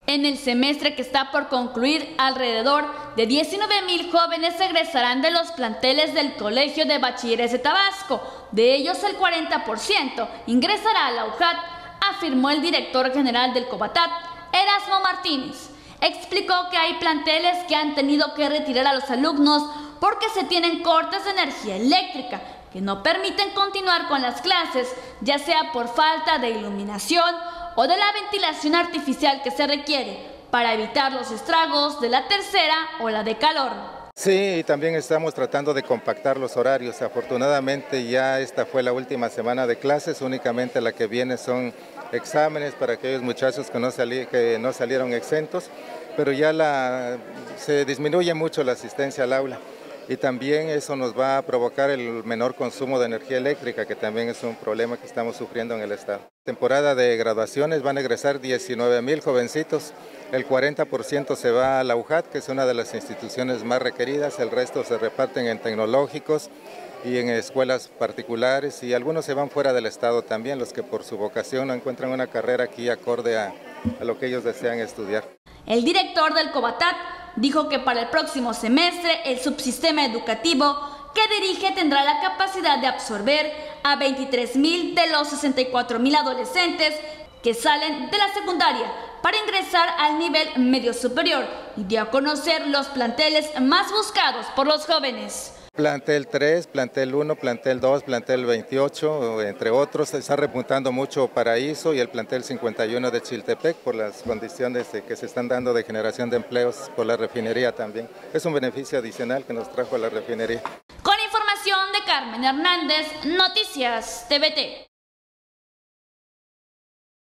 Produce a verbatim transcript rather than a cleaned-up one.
En el semestre que está por concluir, alrededor de diecinueve mil jóvenes egresarán de los planteles del Colegio de Bachilleres de Tabasco. De ellos, el cuarenta por ciento ingresará a la U J A T, afirmó el director general del COBATAT, Erasmo Martínez. Explicó que hay planteles que han tenido que retirar a los alumnos porque se tienen cortes de energía eléctrica que no permiten continuar con las clases, ya sea por falta de iluminación o de la ventilación artificial que se requiere para evitar los estragos de la tercera ola de calor. Sí, y también estamos tratando de compactar los horarios. Afortunadamente ya esta fue la última semana de clases, únicamente la que viene son exámenes para aquellos muchachos que no, salí, que no salieron exentos, pero ya la, se disminuye mucho la asistencia al aula. Y también eso nos va a provocar el menor consumo de energía eléctrica, que también es un problema que estamos sufriendo en el estado. Temporada de graduaciones, van a egresar diecinueve mil jovencitos, el cuarenta por ciento se va a la U J A T, que es una de las instituciones más requeridas, el resto se reparten en tecnológicos y en escuelas particulares, y algunos se van fuera del estado también, los que por su vocación no encuentran una carrera aquí acorde a, a lo que ellos desean estudiar. El director del COBATAT dijo que para el próximo semestre el subsistema educativo que dirige tendrá la capacidad de absorber a veintitrés mil de los sesenta y cuatro mil adolescentes que salen de la secundaria para ingresar al nivel medio superior, y dio a conocer los planteles más buscados por los jóvenes. Plantel tres, plantel uno, plantel dos, plantel veintiocho, entre otros. Está repuntando mucho Paraíso y el plantel cincuenta y uno de Chiltepec por las condiciones que se están dando de generación de empleos por la refinería también. Es un beneficio adicional que nos trajo la refinería. Con información de Carmen Hernández, Noticias T V T.